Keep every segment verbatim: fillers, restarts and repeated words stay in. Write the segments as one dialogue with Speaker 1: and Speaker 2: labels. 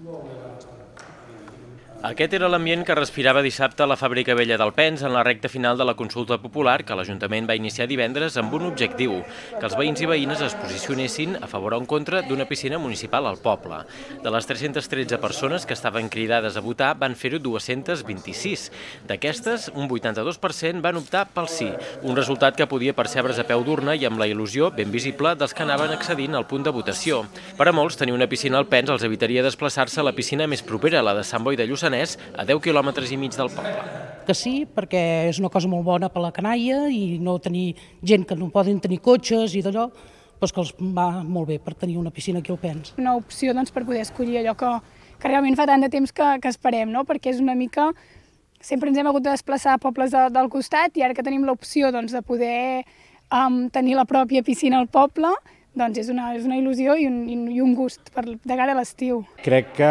Speaker 1: Aquest era l'ambient que respirava dissabte a la Fàbrica Vella d'Alpens en la recta final de la consulta popular que l'Ajuntament va iniciar divendres amb un objectiu, que els veïns i veïnes es posicionessin a favor o en contra d'una piscina municipal al poble. De les tres-centes tretze persones que estaven cridades a votar van fer-ho dues-centes vint-i-sis. D'aquestes, un vuitanta-dos per cent van optar pel sí, un resultat que podia percebre's a peu d'urna i amb la il·lusió ben visible dels que anaven accedint al punt de votació. Per a molts, tenir una piscina a Alpens els evitaria desplaçar-se a la piscina més propera, la de Sant Boi de Lluçanès, a deu quilòmetres i mig del poble.
Speaker 2: Que sí, perquè és una cosa molt bona per la canalla i no tenir gent que no poden tenir cotxes i d'allò, doncs que els va molt bé per tenir una piscina aquí a Alpens.
Speaker 3: Una opció doncs, per poder escollir allò que, que realment fa tant de temps que, que esperem, no? Perquè és una mica... Sempre ens hem hagut de desplaçar a pobles de, del costat i ara que tenim l'opció doncs, de poder um, tenir la pròpia piscina al poble, doncs és una, és una il·lusió i un, i un gust per, de cara a l'estiu.
Speaker 4: Crec que,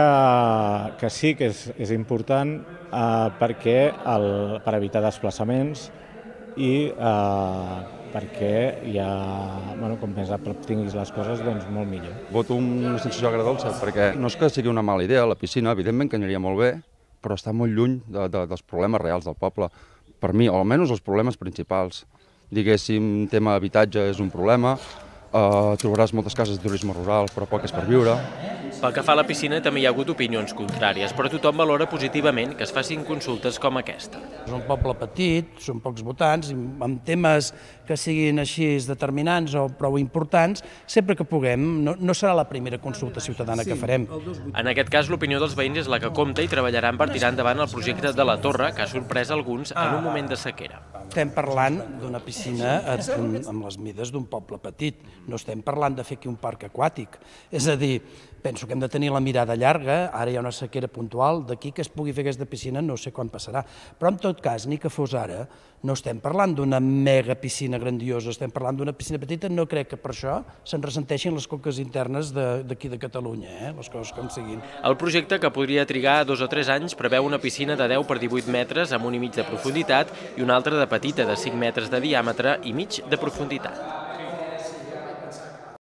Speaker 4: que sí, que és, és important eh, perquè el, per evitar desplaçaments i eh, perquè hi ha, bueno, com més a prop tinguis les coses, doncs molt millor.
Speaker 5: Voto una sensació agradolça perquè no és que sigui una mala idea, la piscina evidentment que aniria molt bé, però està molt lluny de, de, dels problemes reals del poble. Per mi, o almenys els problemes principals. Diguéssim, tema habitatge és un problema, Uh, trobaràs moltes cases de turisme rural, però poques per viure.
Speaker 1: Pel que fa a la piscina també hi ha hagut opinions contràries, però tothom valora positivament que es facin consultes com aquesta.
Speaker 6: És un poble petit, són pocs votants, i amb temes que siguin així determinants o prou importants, sempre que puguem, no, no serà la primera consulta ciutadana que farem.
Speaker 1: En aquest cas, l'opinió dels veïns és la que compta i treballaran per tirar endavant el projecte de la Torre, que ha sorprès alguns en un moment de sequera.
Speaker 6: Estem parlant d'una piscina amb les mides d'un poble petit, no estem parlant de fer aquí un parc aquàtic. És a dir, penso que hem de tenir la mirada llarga, ara hi ha una sequera puntual, d'aquí que es pugui fer aquesta piscina no sé quan passarà. Però en tot cas, ni que fos ara, no estem parlant d'una mega piscina grandiosa, estem parlant d'una piscina petita, no crec que per això se'n ressenteixin les conques internes d'aquí de, de Catalunya, eh? Les coses com siguin.
Speaker 1: El projecte, que podria trigar dos o tres anys, preveu una piscina de deu per divuit metres amb un i mig de profunditat i una altra de petita de cinc metres de diàmetre i mig de profunditat.